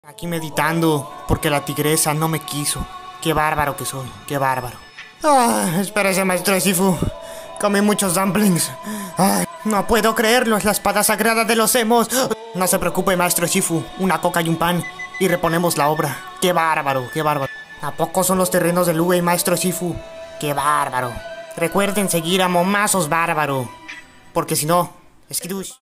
Aquí meditando, porque la tigresa no me quiso. Qué bárbaro que soy, qué bárbaro. Espérese, maestro Shifu. Comí muchos dumplings. No puedo creerlo, es la espada sagrada de los emos. No se preocupe, maestro Shifu. Una coca y un pan, y reponemos la obra. Qué bárbaro, qué bárbaro. ¿A poco son los terrenos de Lugei, maestro Shifu? Qué bárbaro. Recuerden seguir a Momazos Bárbaro, porque si no, Skidush.